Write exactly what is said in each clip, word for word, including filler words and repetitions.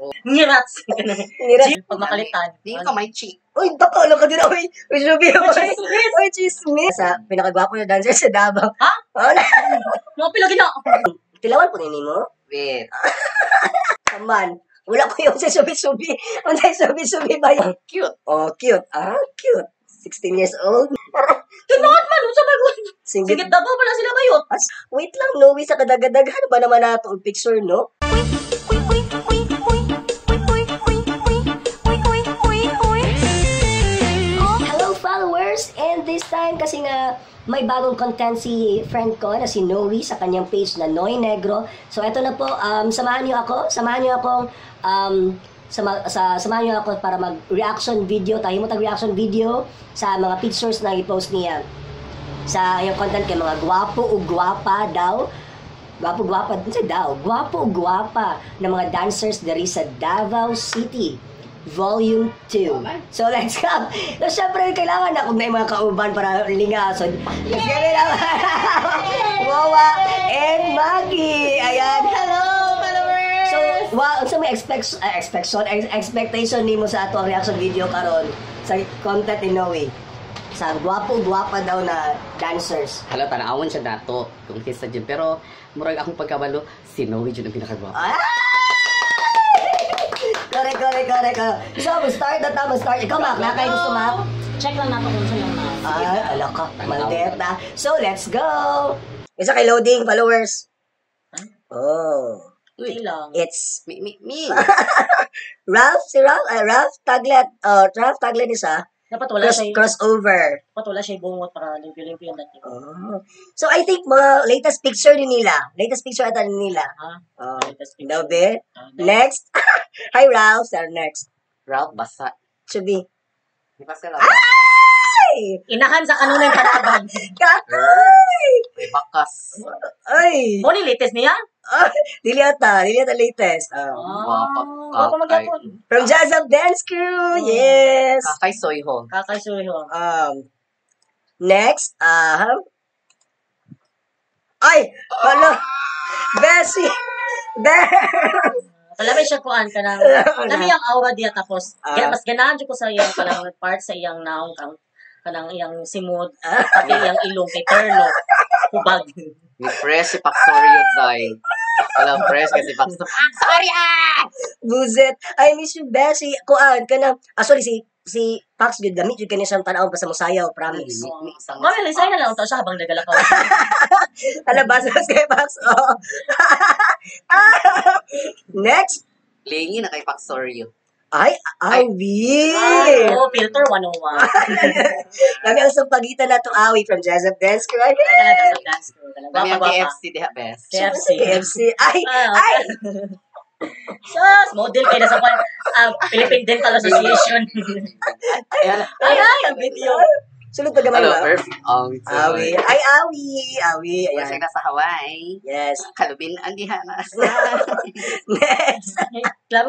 Ngirats. Ngirats. Pag makalitan. Hindi ka may cheek. Uy, baka lang ka din ako. Uy, Juby. chismis. Uy, chismis. Sa pinakagwapo na dancer sa Davao. Ha? Wala. Mga pilagin na. Pilawan po nini mo? Wait. Come on. Wala ko yung sa subi-subi. Ang sa subi-subi ba yun? Cute. Oh, cute. Ah, cute. sixteen years old. Tinood man. Sa bagot. Singgit. Singit dabaw pala sila bayot. Wait lang, no? Sa kadagadaghan ba naman nato ang picture, no? Hello, followers! And this time, kasi nga, may bagong content si friend ko na si Noe sa kanyang page na Noy Negro. So, eto na po, um, samahan niyo ako. Samahan niyo akong, um, sama, sa, samahan niyo ako para mag-reaction video. Tayo mo tag-reaction video sa mga pictures na i-post niya sa yung content kay mga gwapo o gwapa daw. Gwapo gwapa din sa daw. Gwapo o gwapa ng mga dancers dari sa Davao City. Volume two. So, let's go. So, syempre, kailangan na kung na yung mga kauban para lingason. Let's get it out. Wawa and Maggie. Ayan. Hello, followers. So, wow, so may expect, uh, expectation, expectation ni mo sa ato ang reaction video karon sa content ni Noe. Sa gwapo-gwapa daw na dancers. Hala, tanawon siya dato. Kung kisa dyan. Pero, murag akong pagkabalo, si Noe dyan ang pinakagwapo. Ay! Correct, correct, correct. So, start na tama, start. Ikaw, Mac, na kayo gusto, Mac? Check lang natin kung saan na. Ay, ala ka, maldeta. So, let's go! Isa kay loading, followers. Oh. Uy lang. It's Me, me, me. Ralph, si Ralph, uh, Ralph Taglet. Oh, Ralph Taglet isa. Dapat wala Cross, siya. crossover. Dapat wala siya bungot para limpyo-limpyo yung dating. Oh. So, I think mga latest picture ni nila. Latest picture ata ni nila. Ha? Oh. Latest picture. No, be? Ah, Next. Hi, Ralph. Sir, next. Ralph, basa. Should be. Di ba sila? Ay! Inahan sa kanunay panaban. Kakay! May bakas. Ay! Mo ni latest niya? Ah, dili ata, dili ata latest. Ah, Um, Guwapa. Guwapa magyapon. from Jazz Up Dance Crew, yes. Kakay Soyho. Kakaysuyo. Um, next, ah, ay, hala, Bessie, Be- Kalami siya kuan ka nang kami ang aura diya tapos Ah. gan mas ganahan jud ko sa iyang kanang part sa iyang naong kang kanang iyang simod pati iyang ilong kay Perlo hubag. Ni fresh si Paksorio, Zay. Wala fresh kasi Paksorio. Sorry ah! Buzet, I miss you, Bessie, kuan, ka na, ah, sorry, si, si Pax, good, gamit yun kanya siyang tanaw pa sa musayaw, promise. Mami lisay na lang to siya habang nagalakaw. Hala, basa kay Pax, oh. Next, Lingi na kay Paksorio. ay, Awi. Oh, filter one oh one. Kami ang sampagitan na itong Awi from Jazz Up Dance Crew. Ay, Talaga sa dance crew. Kami Talaga ang gwapa. K F C diha, best. K F C. K F C. Ay, Ah, ay. Sus, model kayo na sa kwan. Ah, Philippine Dental Association. Ayan. Ay, ay, ang video. Sunod pa gamay Hello, ba? perfect. Um, so, Awi. Ay, Awi. Awi. Wala siya Ayan. nasa Hawaii. Yes. Kalubin ang diha na. Next. Klaro.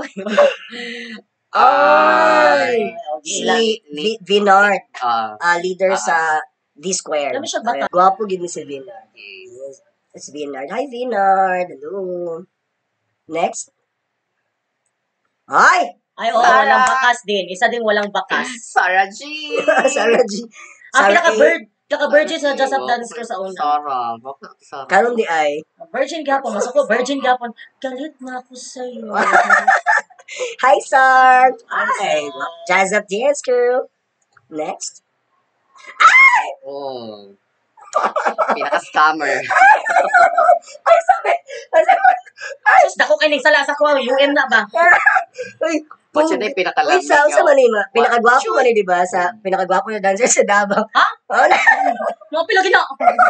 Ay. Okay lang. Si Vi- Vinard. Ah, ah, leader Ah. sa D-Square. Alam mo siya ba? Ayan. Gwapo gid ni si Vinard. Yes. It's Vinard. Hi, Vinard. Hello. Next. Ay! Ay, oo, Sarah. walang bakas din. Isa din walang bakas. Sarah G. Sarah G. Ang Sarah A. pinaka-bird, pinaka-virgin sa Just Up Dance Crew sa una. Sarah. Bakit Sarah? Karon di ay. Virgin gapon, masok ko, virgin gapon. Galit na ako sa'yo. Hi, Sar. Hi, Hi. Sar. Jazz Up Dance Crew. Next. Oh. Pinaka-scammer. Ay, sabi. Ay, sabi. Sus, dako kay ning sala sa ko, U M na ba? Uy, Ba't siya na yung pinakalamig? Wait, sa, sa niya? manima. Pinakagwapo man eh, di ba? Sa pinakagwapo na dancer sa Davao. Ha? Oh, na. Mga pilagin na.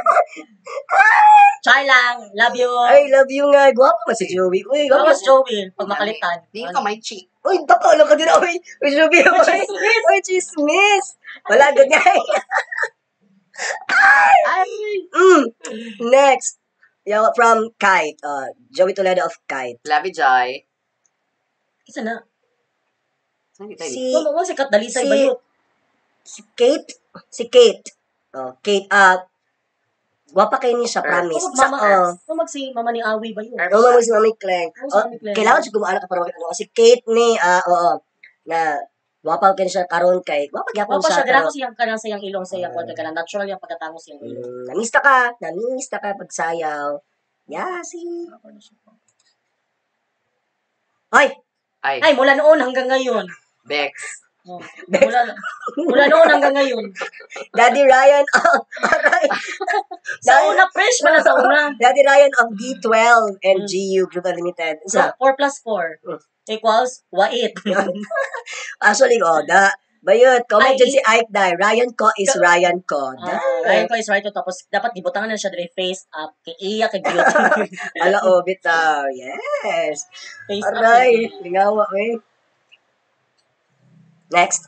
Char lang, love you. I love you nga. Gwapo man si Joey. Uy, gwapo. Tapos Joey, pag makalitan. Hindi ka may cheek. Uy, baka lang ka din. Uy, uy, Joey. Uy, chismis. Uy, chismis. Wala, ganyan. Ay, Mm. Next. Yo, from Kite. Uh, Joey Toledo of Kite. Labi Jai. isa na. Saan kita Si, Ano mo si Kat Dalisay si- bayot? si Kate. Si Kate. Oh, Kate. Uh, Gwapa kayo niya siya, Earth. promise. Kung Sa, mama, oh. kung mag si Mama ni Awi ba yun? Earth. Oo, mo si Mami Claire. Oo, si Oh, Mami Claire. kailangan siya gumana ka para ano kasi Kate ni ah oo na wapa kayo siya karon kay wapa gyapon Wapa siya, siya ganako karon. siyang kanang sayang ilong sa iyang Ah. konti ka na. Natural yung pagkatamo siyang ilong. Mm, namista ka, namista ka pag sayaw. Yeah, si. Ay, Ay, Ay, mula noon hanggang ngayon. Bex. Oh, mula, mula noon hanggang ngayon. Daddy Ryan. Oh, alright. Sa una, fresh pa na sa una. Daddy Ryan of D twelve and Mm. G U Group Unlimited. So, Sa four plus four Mm. equals wait. actually oh, da bayot comment Ay, dyan si Ike Dai. Ryan ko is Ryan ko. Ah, Da. Ryan ko is right to tapos dapat gibutangan na siya dre face up kay iya kay beauty. Ala oh, bitaw. Yes. Face up. Aray, lingawa eh. Next.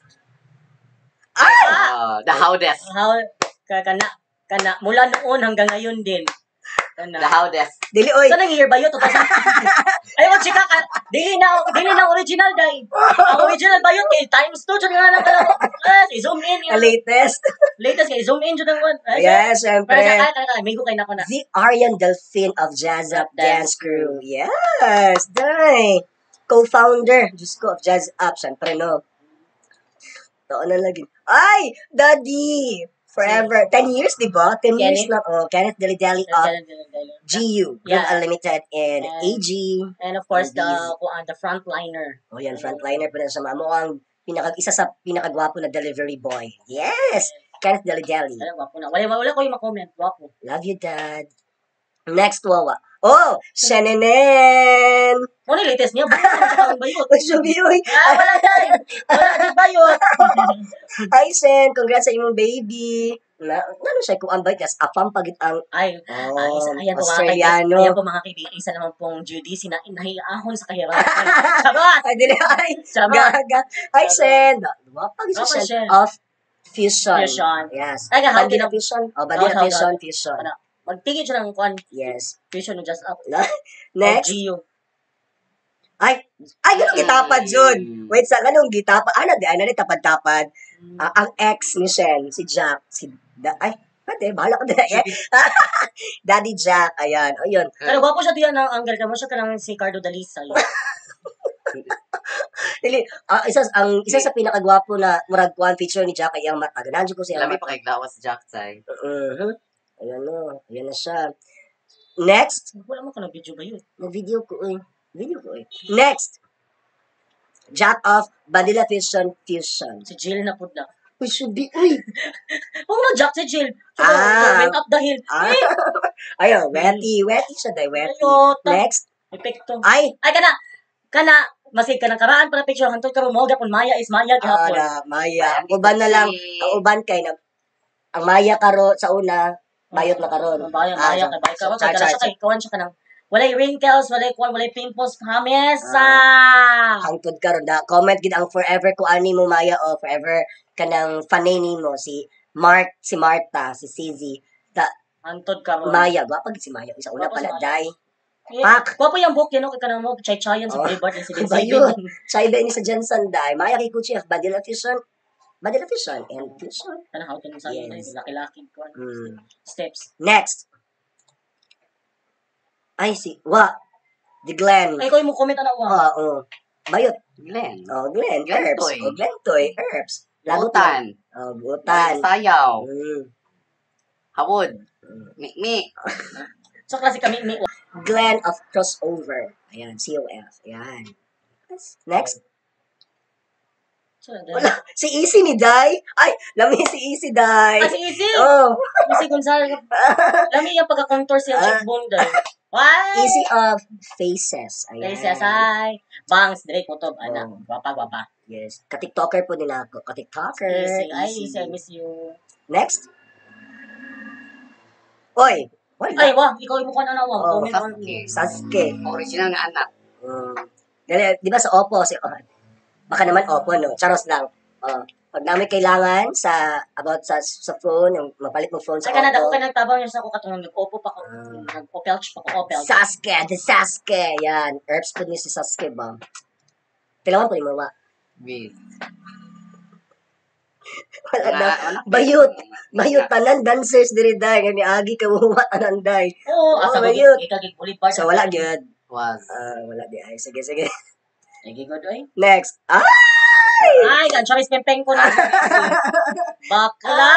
Ah, the howdest. How ka kana kana mula noon hanggang ngayon din. Kana. The howdest. Dili oy. Saan ang year ba yun? two thousand Ayaw, chika ka. Dili na, dili na original, day. Ang original ba yun? Eh, times two, dyan nga lang. Ah, i-zoom in. The Yan. latest. Latest, kay zoom in, dyan ang one. Ay, Yes, Pero syempre. sa kaya, kaya, kaya, may kay na ko na. The Aryan Delphine of Jazz Up Dance Dance Crew. Yes, dai. Co-founder, Diyos ko, of Jazz Up. Syempre, no. Taon na lagi. Ay, Daddy! Forever. ten years, di ba? ten years Kenneth? na. Oh, Kenneth Deli-Deli of G U, Group Yeah. Unlimited, and And- A G. And of course, the, Movies. kuan, the frontliner. Oh, yan, frontliner pa rin sa mga mukhang pinaka, isa sa pinakagwapo na delivery boy. Yes! Kenneth Deli-Deli. Alam, wapo na. Wala, wala ko yung makomment. Wapo. Love you, Dad. Next, Wawa. Oh, Shenenen! Ano yung latest niya? Bakit ano siya ba yun? Uy, Shubi, uy. Ah, wala tayo. Wala di ba yun? Hi, Sen. Congrats sa imong baby. Na, ano siya, kung ang bait, yes, apam pagit ang Ay, oh, ah, isa, ayan po mga kaibigan. Australiano. Ayan po mga kaibigan. Isa naman pong Judy, sina inahiahon sa kahirapan. Sabot! Ay, dili, ay. Sabot! Gaga. Hi, Sen. Wapag isa Wapag siya siya. of Fusion. Fusion. Yes. Ay, how Bandila din- Fusion. Oh, Bandila Oh, how Fusion, God. Fusion. Ano, magtigil siya ng kuan. Yes. Fusion just up. Next. G U. Ay, ay, ganun gitapad yun. Wait, sa ganun gitapad. Ano, di, ano, di, tapad-tapad. Ah, ang ex ni Shen, si Jack, si, da, ay, pwede, bahala ka na. Eh. Daddy Jack, ayan, ayun. Pero gwapo siya diyan ng angle ka mo siya kanang si Cardo Dalisay. Dili, ah, isa, ang, isa sa pinakagwapo na murag kuan feature ni Jack ay ang mata. Ganaan ko siya ang Lami mata. pa kay Glawas Jack Tay. Mhm. Ayan no, ayan na siya. Next, Wala mo ka ng video ba yun? nag-video ko eh. Video ko eh. Next, Jack of Bandila Fusion Fusion. Si Jill na po na. Uy, should be, uy. Huwag mo Jack si Jill. So, Ah. went up the hill. Ah. Eh, Ayun, wetty, wetty siya dahil wetty. ayota. Next, Epekto. ay, Ay, kana. Kana. Masig ka ng karaan para picture. Hantod ka mo. Gapon Maya is Maya. ah, Gapon. na, Maya. Ang uban na lang, ang uban kay na, ang Maya karo sa una, bayot na karon. Maya, Ah, Maya. so- Kay Maya. so, Kaya char, ka char, siya kay. Kawan siya ka ng. Walay wrinkles. Walay kuwan. Walay pimples. Hamesa. Hangtod karon da comment gid ang forever ko ani mo Maya o forever kanang fanay nimo si Mark, si Marta, si Sizzy, da Hantod ka mo. Maya, gwapa gid si Maya. Isa una Gwapa si pala Maya. dai. Eh, Pak. Gwapo yung book. Yan o. Kaya ka mo. Chay-chayan sa Oh. Boulevard. Yung si Ba Vincent. yun? Sa iba ni sa Jensen dai. Maya kay Kuchi of Bandila Fusion. Bandila Fusion and Fusion. Kana how to sa Yes. laki-laki kuwan. Mm. Steps. Next. Ay si wa the Glenn. Ay, ko yung mo comment na wa. Oh, oh. Bayot. Glenn. Oh, Glenn. Glenn Herbs. Toy. Oh, Glenn Toy. Herbs. Lagutan. Oh, butan. Sayaw. Mm. Hawod. Mikmik. So, klase kami. May, Glenn of Crossover. Ayan, C O F. Ayan. Next. so, Wala. Si Easy ni Dai. Ay, lami si Easy Dai. Ah, si Easy. Oh. Easy Gonzalo. Lami yung pagka-contour siya Ah. cheekbone dahil. Why? Easy of Faces. Ayan. Ay, siya, say. Bangs, Drake, Kutob, anak. Oh. Gwapa, gwapa. Yes. Ka-TikToker po din ako. Ka-TikToker. Easy. Ay, Easy. Easy, I miss you. Next. Oy. Wala. Ay, wah, ikaw yung mukha na nawang. Oh, Comment on Sasuke. Sasuke. Original nga anak. Mm. Dali, di ba sa Oppo, si, oh, baka naman Oppo, no? Charos lang. Oh, pag namin kailangan sa, about sa, sa phone, yung mapalit mo phone sa Sa Canada, ko Oppo. ka nagtabang yung sa ako katulong nag-opo pa ko. Ah. Nag-opelch pa ko, opel. Sasuke, the Sasuke. Yan. Herbs po niyo si Sasuke ba? Kailangan po ni Mawa. With. Wala na. Wala- wala- Bayot. Bayot tanan dancers diri day nga niagi ka uwa tanan day. Oo, Oh, asa mo bayot. ikagig Boulevard. So wala gyud. Was. Ah, wala di ay. Sige, sige. Lagi good ay. Next. Ah! Ay, kan Charis Pempeng ko na. Bakla!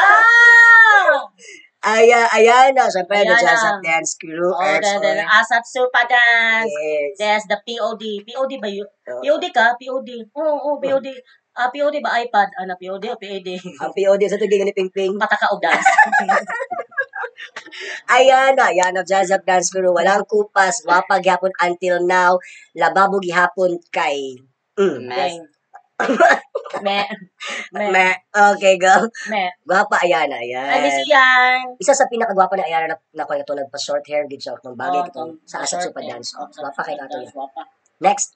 Aya, ayan na. Siyempre, the Ayan Jazz na. Up Dance Crew. Oh, Earth the, the Oil. Asap Supa Dance. Yes. There's the P O D. P O D ba yun? Oh. P O D ka? P O D. Oo, oh, P O D. Ah, P O D ba iPad? Ano, P O D o P A D? Ang P O D sa tugig ni Ping Ping. Pataka o dance. Ayan na, ayan na Jazz Up Dance Crew. Walang kupas, wapag yapon until now. Lababo gihapon kay. Mm. Mess. Me. Me. Me. Okay, go. Me. Gwapa, ayan na, ayan. Ay, miss you yan. Isa sa pinakagwapa na ayan na na ko ito nagpa-short hair gid siya ng bagay Oh, kitong tong- sa Asap short Supa hair. Dance. Oh, sa- Gwapa kay sa- nato yan. Gwapa. Next.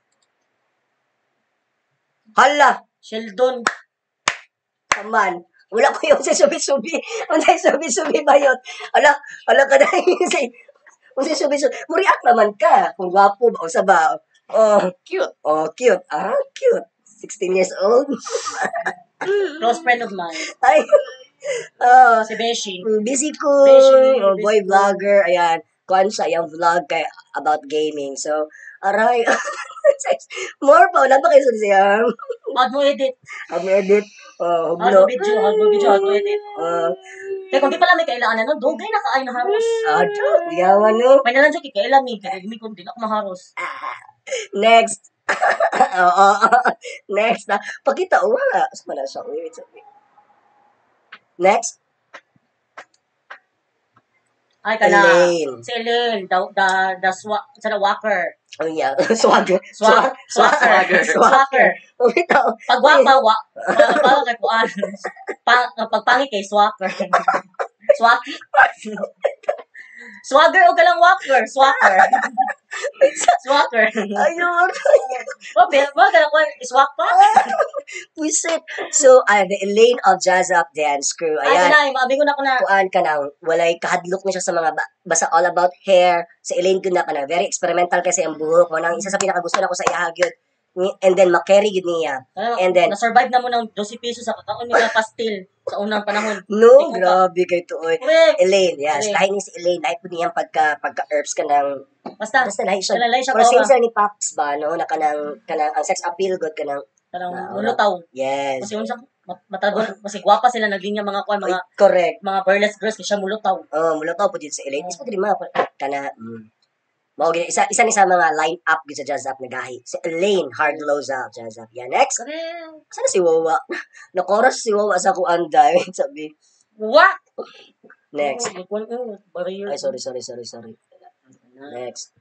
Hala, Sheldon. kaman. Wala ko yung sa subi-subi. Unsay subi-subi bayot. Hala, hala ka dai. Unsay subi-subi. Muriak naman ka. Kung gwapo ba o sa ba. Oh, Cute. oh, cute. Ah, cute. sixteen years old. Close friend of mine. Ay. Oh, Si Beshi. busy ko. Beshi, Oh, boy busy ko. vlogger. Ayan. Kuan siya yung vlog kay about gaming. So, aray. More pa. Wala ba kayo sa siya? How'd mo edit? Ang edit. Oh, How'd hublo. mo video? How'd mo video? How'd mo edit? Uh, Kaya kung di pala may kailangan na, dugay na kaay na haros. Ato, yawan no. May nalang dyan kailan eh. Kaya hindi ko hindi na ako maharos. Next. Oo. Next. Na. Pakita, oh, wala. Sa mana siya. Wait, wait, wait. Next. Ay, ka na. Elaine. Si Elaine. The, the, the, swa, sa the walker. Oh, yeah. Swagger. Swag, swagger. Swagger. Swagger. Oh, wait, oh. Pagwapa, wa, pa- pa- kay Kuan. Pa, pagpangi kay Swagger. Swaki? Swagger o galang walker? Swagger. Swagger. Ayun. Oh, ba, ba, galang Kuan, swak pa? Pusit. So, uh, the Elaine of Jazz Up Dance Crew. Ay, Ayan. kunay, maabingon ako na. Kuan ka nang walay kahadlok na siya sa mga ba- basta all about hair sa Elaine ko na ka na very experimental kasi ang buhok mo nang isa sa pinakagusto na ko sa ihagyod and then makarry gid niya. And then- na-survive na mo ng twelve pesos sa kataon nila pastil sa unang panahon. No, Ikaw grabe kay to oy. Correct. Elaine, yes. Elaine. Lahi ni si Elaine, lahi po niyang pagka pagka herbs ka ng Basta, basta lahi siya. Lalay siya Or same kawa. sa ni Pax ba no na kanang kanang ang sex appeal good kanang Parang Ah, mulutaw. yes. Kasi unsa matagon, kasi gwapa sila naging niya mga kuan Oy, mga correct. mga burlesque girls kasi siya mulutaw. Oh, mula to po dito sa Elaine. Is pa diri mga kana mm. Mao gid isa isa ni sa mga line up gid sa Jazz Up nagahi. Si Elaine Hardloza Jazz Up. Yeah, next. Correct. Sana si Wawa. Nakoras si Wawa sa kuan dai sabi. What? Next. Oh, kuan oh, barrier. Ay, sorry, sorry, sorry, sorry. Next.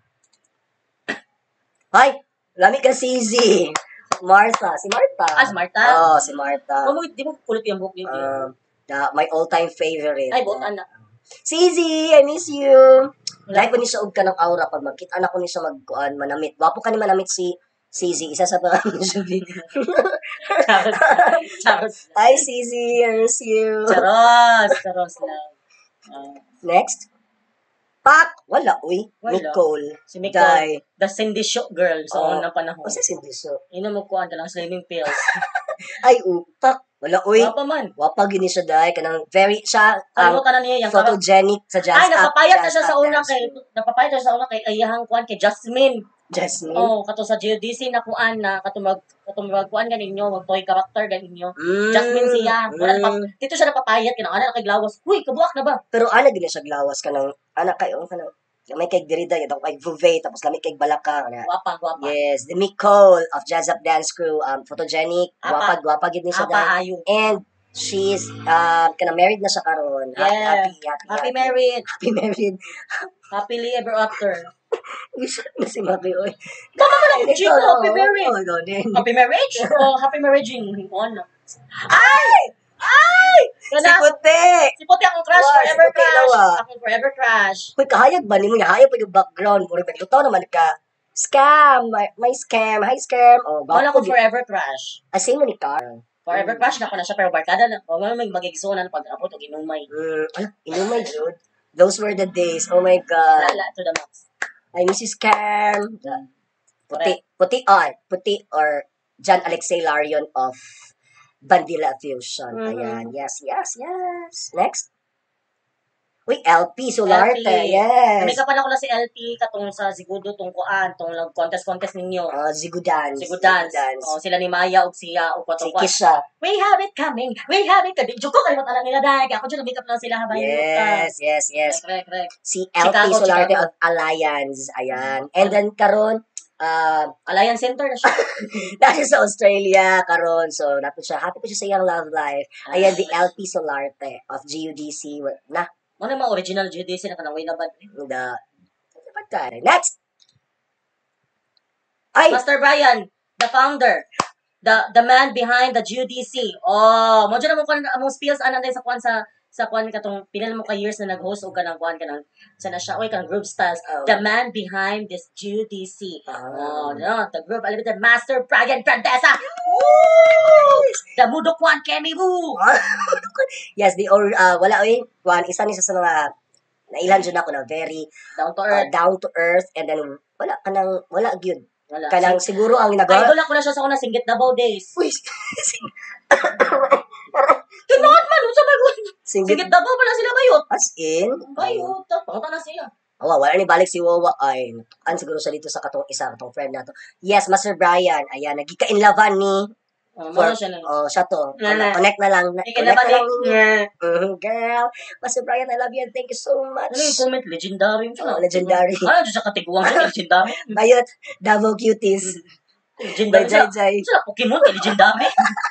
Hi! Lami ka si Z. Martha. Si Martha. Ah, si Martha? Oo, si Martha. Oh, mo di mo kulit yung book yun. Um, the, my all-time favorite. Ay, buot anak. Si Z, I miss you. Like ko ni siya og ka ng aura pag magkita na ko ni siya magkuan manamit. Wapo ka ni manamit si C Z. Isa sa mga Charles. Charles. Hi, C Z. I miss you. Charos. Charos lang. Ah, Next. Pak! Wala, uy. Wala. Nicole. si Nicole, Die. the Cindy Shook girl sa Oh. unang panahon. O sa Sindiso. Inom mo kuan ka lang slimming pills. Ay, utak. Wala, uy. Wala pa man. Wapag yun siya dahil kanang very, siya, um, Kalimutan na niya yung parang- photogenic sa Jazz Ay, Up. napapayat na Jazz siya sa Up una Dance kay, Crew. napapayat na siya sa una kay ayahang kuan kay Jasmine. Jasmine. Oh, kato sa G O D C na kuan na katumag katumag kuan ganin nyo, mag toy character ganin nyo. Mm, Jasmine siya. Wala mm. pa dito siya napapayat kinang ana kay glawas. Uy, kabuak na ba? Pero ana gina siya glawas ka ng, anak kayo, kanang, may kay Derrida, yung kay Vouvet, tapos lami kay Balaka. Na. Guwapa, guwapa. Yes, the Nicole of Jazz Up Dance Crew, um, photogenic, Apa. gwapag, gwapag yun siya Apa dahil. ayo. And, she's, um, kana married na siya karon. Happy, Yeah. happy, happy, Happy married. Happy married. Happily ever after. Wish na si Maki, oy. Baka ka lang, Chico, happy Oh married. my God, eh. Happy marriage? Oh, happy marriaging. Ano? Ay! Ay! Si Kana, Puti! si Puti akong crush, Wow, si forever Puti crush. daw, ah. Akong forever crush. Uy, kahayag ba? Nimo hayag pa yung background. Puro paglutaw naman ka. Scam! May, may scam. Hi, scam. Oh, Wala bago akong forever crush. Asin mo ni Carl. Forever crush na ko na siya, pero barkada na. O nga may magigsunan pag apot o ginumay. Mm, ano? Inumay, dude. Those were the days. Oh my God. Lala to the max. I miss you, scam. Puti. Puti or. Puti or John Alexei Larion of Bandila Fusion. Mhm. Ayan. Yes, yes, yes. Next. Uy, L P Solarte. L P. Yes. May kapan ako na si L P katong sa Sigudo tong kuan tong contest-contest ninyo. Uh, Zigudans. Sigudans. Oh, sila ni Maya ug siya ug Si patong Kisha. We have it coming. We have it coming. Juko kalimot ala nila dahil ako jud makeup lang sila habang Yes, yes, yes. Correct, correct. Si L P Chicago, Solarte Chicago. of Alliance. Ayan. And then karon uh, Alliance Center na siya. dahil sa Australia karon so napit siya happy po siya sa iyang love life. Ayan the L P Solarte of G U D C na Ano yung mga original G U D C na kanang way na bad. the pagkari. Next. Ay, Master Brian, the founder, the the man behind the G U D C. Oh, mo dyan mo kan among spills anan sa kuan sa sa kuan katong pila mo ka years na nag-host og kanang kuan kanang sa na siya oy kanang group styles. Oh. The man behind this G U D C. Oh. Oh, no, the group Unlimited Master Brian Grandesa. Woo! The Mudo Kwan Kemi Woo. yes, the or uh, wala oy, one isa ni sa mga nailan jud ako na very Down to uh, earth. down to earth and then wala kanang wala gyud. Wala. Kanang siguro ang Idol ginagawa. ako na siya sa una Singgit Davao days. Uy. Tinood man sa bagon. Singgit Singgit Davao pa na sila bayot. as in. Bayot, pangata na sila. Oh, wala ni balik si Wawa ay an siguro siya dito sa katong isa katong friend nato. Yes, Master Brian. Ayan, nagika-inlavan ni Oh, for, mo siya na. oh, siya to. Nala. Connect na lang. Connect Ikaw na ba na lang. ni? Mhm, girl. Master Brian, I love you and thank you so much. Ano yung comment? Legendary. Oh, legendary. Ano dyan sa katiguang siya? Legendary. Bayot, Davao Cuties. Legendary Jai, siya. jai. Sa Pokemon, kay legendary.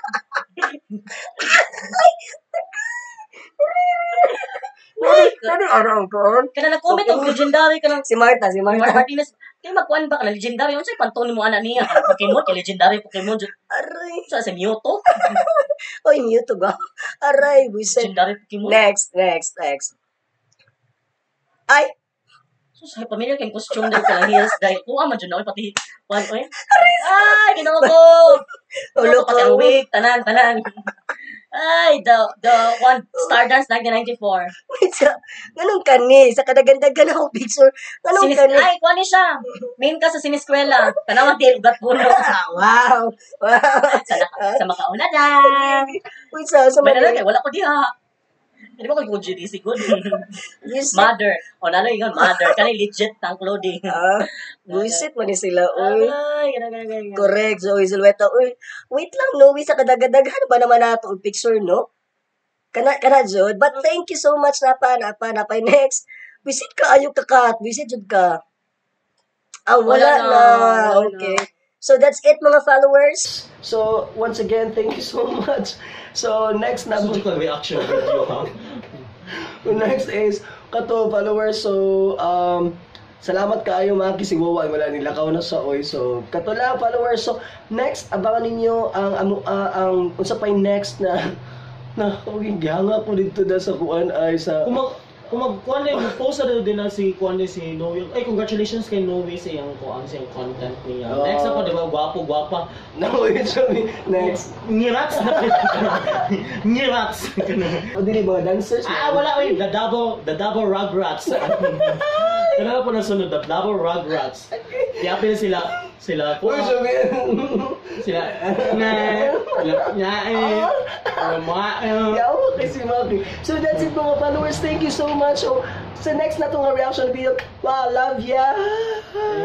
Ano araw ko? Kana nag-comment ang legendary ka ng Si Marta, si Mark Marta. Martinez. Kaya magkuhan ba ka na legendary? Ano sa'yo pantone mo anak niya? Pokemon, kay legendary Pokemon. dyan. Aray. Sa sa Mewtwo. Oy, mute ba? Aray, buset. Legendary Pokemon. Next, next, next. Ay, So, sa pamilya kayong costume dahil ka ng heels dahil kuha man dyan ako pati one oy. Ay, ginawa ko. ulo Pati ang ko. wig, tanan, tanan. Ay, the the one Stardance nineteen ninety-four. Wait, sa, ganun ka ni. Sa kadagandagan ako picture. Ganun Sinis ka ni. ay, kuha ni siya. Main ka sa siniskwela. Tanawang di ugat puno. Ah, wow. Wow. sa, sa makauna na. Wait, sa, sa May mga. nalagay, wala ko diha. Hindi ba ko G D C good? Yes. Mother. O, nalo yun, mother. Kani legit ng clothing. Ah, buisit mo ni sila. Uy. Ay, gana, gana, gana. Correct. So, Isulweta. Uy, wait lang, no? Sa kadagadaghan ba naman nato ang picture, no? Kana, kana, Jod. But thank you so much, napa, napa, napa. Next. Visit ka, ayaw ka, Kat. Visit, Jod ka. Ah, wala, Wala na. na, wala Okay. So, that's it, mga followers. So, once again, thank you so much. So, next na. Surgical reaction video, ha? Next is, kato, followers. So, um, salamat kaayo mga kisigwawa. Wala nila kaw na sa oy. So, kato lang, followers. So, next, abangan ninyo ang, ang, ang, ang unsa pay next na, na, okay, gihanga ko dito na sa kuan ay sa, Kung mag, kung mag-kuhan na yung post na din na si kuhan na si Noe. Ay, congratulations kay Noe sa iyang kuhan, sa iyang content niya. Oh. Next ako, di ba? Gwapo, gwapa. no, wait, sorry. Next. Nirats na Nirats. O, dili mga dancers. Ah, wala, oy. The double, the double rugrats. Kanala po na sunod, the double rugrats. Yapin sila, sila, Uy, sabi. sila, na, sila, na, eh, mga, eh, Yawa kay si Maki. So that's it mga followers. Thank you so much. So sa next na itong reaction video, wow, love ya!